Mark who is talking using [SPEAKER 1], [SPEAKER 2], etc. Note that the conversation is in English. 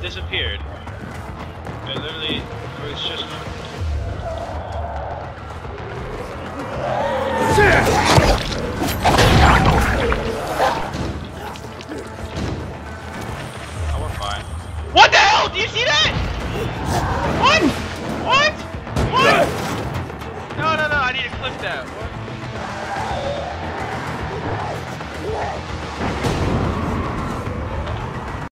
[SPEAKER 1] disappeared. It literally was just. Oh, we're fine. What the hell? Do you see that? What? What? What? No, I need to clip that. What?